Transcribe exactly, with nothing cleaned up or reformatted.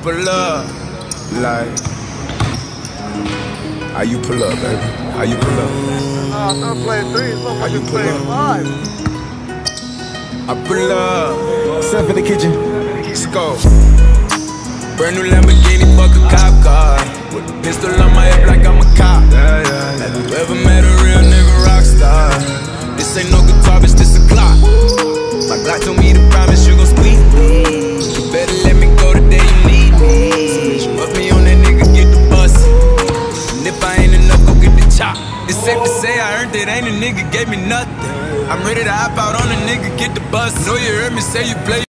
pull up? Like, how you pull up, baby? How you pull up? Nah, I'm not playing three, How you I'm pull playing up? five. I pull up. Stuff in the kitchen. Let's go. Brand new Lamborghini, fuck a cop car. With a pistol on my hip like I'm a cop. Yeah, yeah, yeah. Have you ever met a real nigga rock star? This ain't no guitar, bitch, this a clock. My Glock told me to promise you gon' squeeze me. You better let me go the day you need me. So bitch, you put me on that nigga, get the bus. And if I ain't enough, go get the chop. It's safe to say I earned it, ain't a nigga gave me nothing. I'm ready to hop out on a nigga, get the bus. Know you heard me say you play.